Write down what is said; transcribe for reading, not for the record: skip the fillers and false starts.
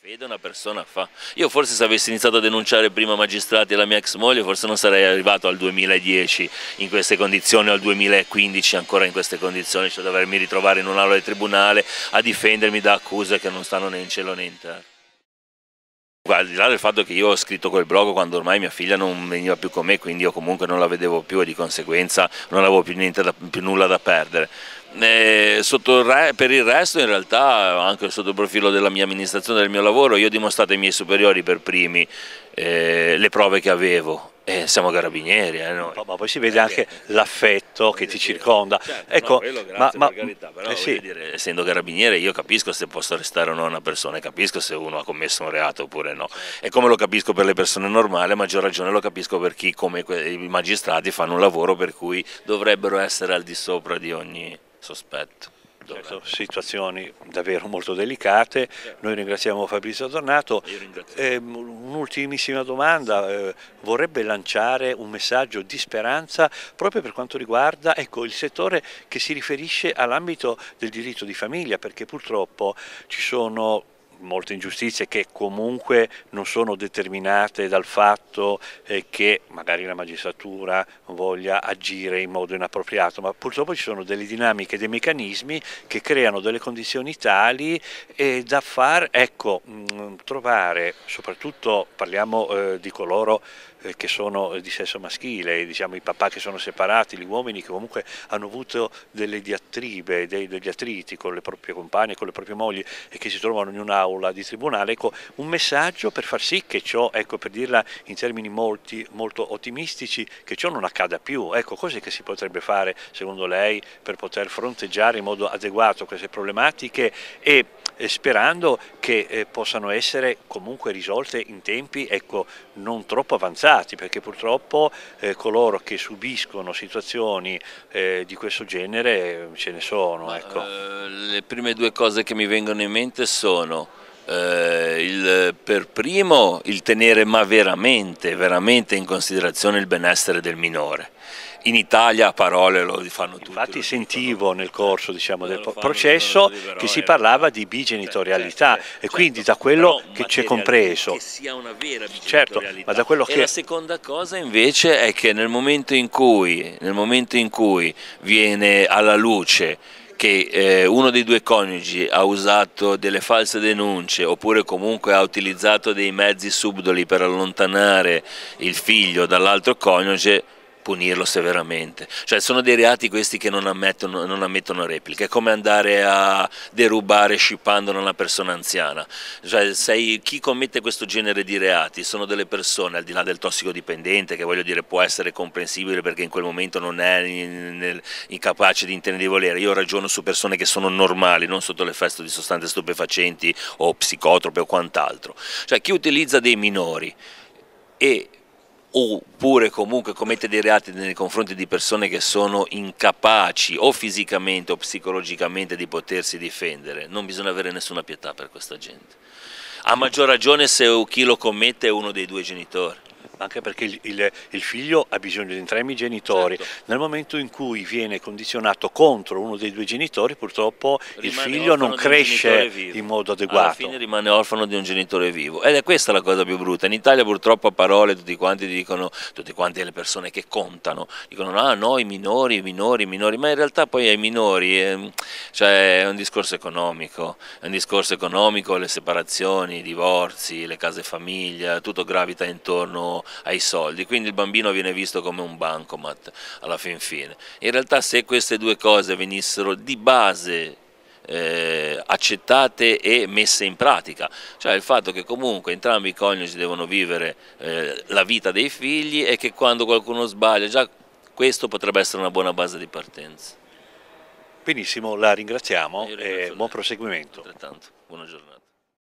fede una persona fa. Io forse se avessi iniziato a denunciare prima magistrati e la mia ex moglie forse non sarei arrivato al 2010 in queste condizioni o al 2015 ancora in queste condizioni, cioè dovermi ritrovare in un'aula di tribunale a difendermi da accuse che non stanno né in cielo né in terra. Al di là del fatto che io ho scritto quel blog quando ormai mia figlia non veniva più con me, quindi io comunque non la vedevo più e di conseguenza non avevo più nulla da perdere. Per il resto in realtà anche sotto il profilo della mia amministrazione, del mio lavoro, io ho dimostrato ai miei superiori per primi le prove che avevo. Siamo carabinieri, noi. Ma poi si vede anche l'affetto che ti circonda. Certo, Ecco, no, quello grazie per carità, però sì. voglio dire, essendo carabiniere io capisco se posso arrestare o no una persona, capisco se uno ha commesso un reato oppure no. E come lo capisco per le persone normali, a maggior ragione lo capisco per chi come i magistrati fanno un lavoro per cui dovrebbero essere al di sopra di ogni sospetto. Certo, situazioni davvero molto delicate. Noi ringraziamo Fabrizio Tornato. Un'ultimissima domanda, vorrebbe lanciare un messaggio di speranza proprio per quanto riguarda il settore che si riferisce all'ambito del diritto di famiglia, perché purtroppo ci sono molte ingiustizie che comunque non sono determinate dal fatto che magari la magistratura voglia agire in modo inappropriato, ma purtroppo ci sono delle dinamiche, dei meccanismi che creano delle condizioni tali da far trovare, soprattutto parliamo di coloro che sono di sesso maschile, diciamo i papà che sono separati, gli uomini che comunque hanno avuto delle diatribe, degli attriti con le proprie compagne, con le proprie mogli e che si trovano in un'aula di tribunale, un messaggio per far sì che ciò, per dirla in termini molto ottimistici, che ciò non accada più. Cos'è che si potrebbe fare secondo lei per poter fronteggiare in modo adeguato queste problematiche e sperando che possano essere comunque risolte in tempi non troppo avanzati, perché purtroppo coloro che subiscono situazioni di questo genere ce ne sono. Le prime due cose che mi vengono in mente sono per primo il tenere veramente in considerazione il benessere del minore. In Italia a parole lo fanno tutti. Infatti sentivo nel corso del processo che si parlava di bigenitorialità e quindi da quello che c'è compreso. Che sia una vera bigenitorialità. Certo, ma da quello la seconda cosa invece è che nel momento in cui viene alla luce che uno dei due coniugi ha usato delle false denunce oppure comunque ha utilizzato dei mezzi subdoli per allontanare il figlio dall'altro coniuge, punirlo severamente. Cioè sono dei reati questi che non ammettono repliche, è come andare a derubare scippando una persona anziana. Cioè, chi commette questo genere di reati sono delle persone, al di là del tossicodipendente, che voglio dire può essere comprensibile perché in quel momento non è incapace di intendere di volere. Io ragiono su persone che sono normali, non sotto l'effetto di sostanze stupefacenti o psicotrope o quant'altro. Cioè chi utilizza dei minori oppure comunque commette dei reati nei confronti di persone che sono incapaci o fisicamente o psicologicamente di potersi difendere, non bisogna avere nessuna pietà per questa gente. A maggior ragione se chi lo commette è uno dei due genitori. Anche perché il figlio ha bisogno di entrambi i genitori. Certo. Nel momento in cui viene condizionato contro uno dei due genitori, purtroppo il figlio non cresce in modo adeguato. Alla fine rimane orfano di un genitore vivo. Ed è questa la cosa più brutta. In Italia purtroppo a parole tutti quanti dicono, tutte quante le persone che contano, dicono ah no, i minori, ma in realtà poi ai minori cioè, è un discorso economico, le separazioni, i divorzi, le case famiglia, tutto gravita intorno ai soldi, quindi il bambino viene visto come un bancomat alla fin fine. In realtà se queste due cose venissero di base accettate e messe in pratica, cioè il fatto che comunque entrambi i coniugi devono vivere la vita dei figli e che quando qualcuno sbaglia, già questo potrebbe essere una buona base di partenza. Benissimo, la ringraziamo e buon proseguimento. Altrettanto, buona giornata.